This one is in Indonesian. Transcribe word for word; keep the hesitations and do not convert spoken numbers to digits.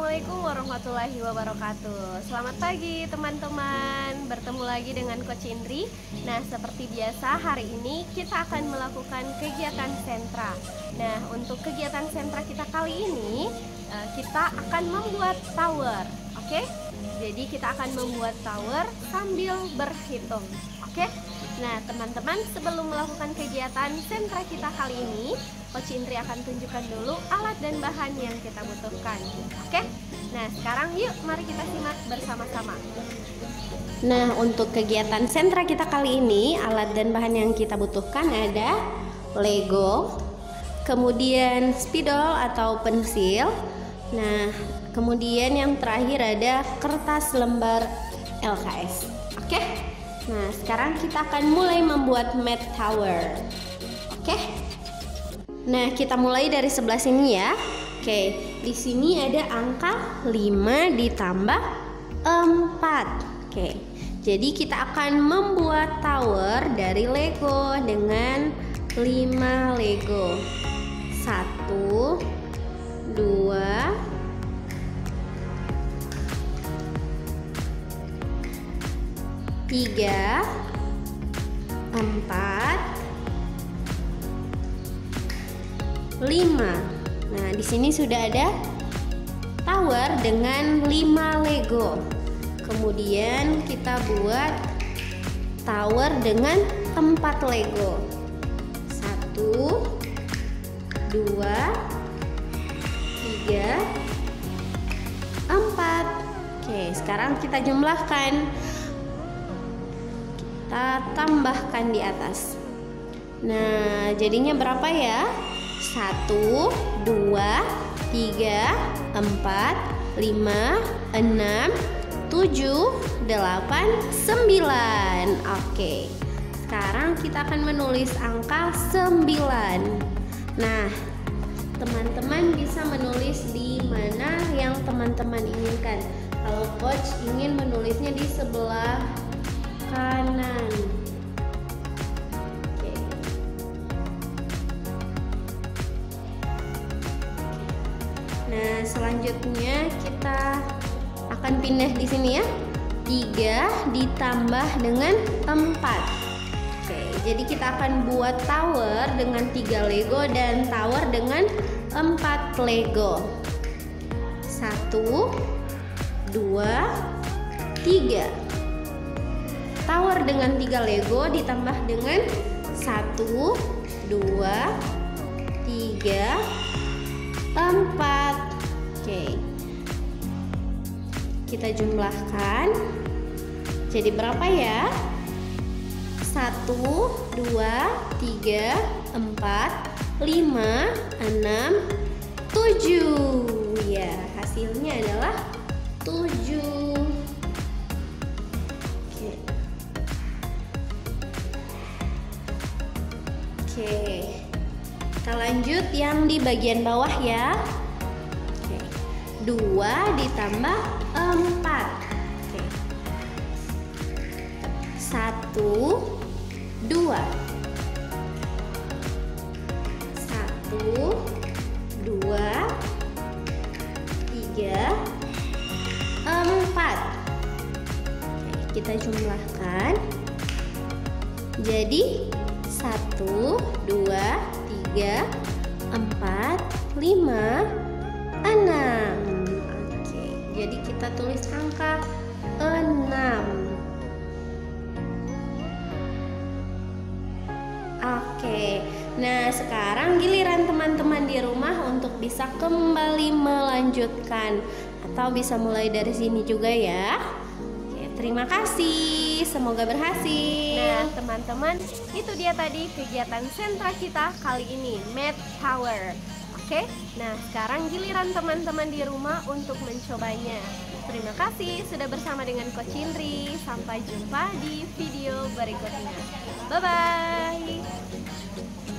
Assalamualaikum warahmatullahi wabarakatuh. Selamat pagi teman-teman. Bertemu lagi dengan Coach Indri. Nah, seperti biasa hari ini kita akan melakukan kegiatan sentra. Nah, untuk kegiatan sentra kita kali ini kita akan membuat tower. Oke? Jadi kita akan membuat tower sambil berhitung. Oke? Nah, teman-teman, sebelum melakukan kegiatan sentra kita kali ini, Coach Indri akan tunjukkan dulu alat dan bahan yang kita butuhkan. Oke? Nah, sekarang yuk mari kita simak bersama-sama. Nah, untuk kegiatan sentra kita kali ini, alat dan bahan yang kita butuhkan ada Lego, kemudian spidol atau pensil. Nah, kemudian yang terakhir ada kertas lembar L K S. Oke? Nah, sekarang kita akan mulai membuat mat tower. Oke? Nah, kita mulai dari sebelah sini ya. Oke, di sini ada angka lima ditambah empat. Oke, jadi kita akan membuat tower dari Lego dengan lima Lego. Satu, dua, tiga, empat, lima. Nah, di sini sudah ada tower dengan lima Lego. Kemudian kita buat tower dengan empat Lego. Satu, dua, tiga, empat. Oke, sekarang kita jumlahkan. Kita tambahkan di atas. Nah, jadinya berapa ya? Satu, dua, tiga, empat, lima, enam, tujuh, delapan, sembilan. Oke, sekarang kita akan menulis angka sembilan. Nah, teman-teman bisa menulis di mana yang teman-teman inginkan. Kalau coach ingin menulisnya di sebelah kanan. Oke. Nah, selanjutnya kita akan pindah di sini ya. tiga ditambah dengan empat. Oke, jadi kita akan buat tower dengan tiga Lego dan tower dengan empat Lego. Satu, dua, tiga. Tower dengan tiga Lego ditambah dengan satu, dua, tiga, empat. Oke, kita jumlahkan. Jadi berapa ya? Satu, dua, tiga, empat, lima, enam, tujuh. Ya, hasilnya adalah tujuh. Oke, kita lanjut yang di bagian bawah ya. Oke, dua ditambah empat. Oke, satu, dua, satu, dua, tiga, empat. Oke, kita jumlahkan. Jadi satu, dua, tiga, empat, lima, enam. Oke, jadi kita tulis angka enam. Oke, nah sekarang giliran teman-teman di rumah untuk bisa kembali melanjutkan atau bisa mulai dari sini juga ya. Oke, terima kasih, semoga berhasil. Nah, teman-teman, itu dia tadi kegiatan sentra kita kali ini, mat tower. Oke, nah sekarang giliran teman-teman di rumah untuk mencobanya. Terima kasih sudah bersama dengan Coach Indri. Sampai jumpa di video berikutnya. Bye-bye.